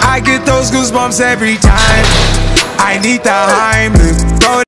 I get those goosebumps every time. I need the Heimlich.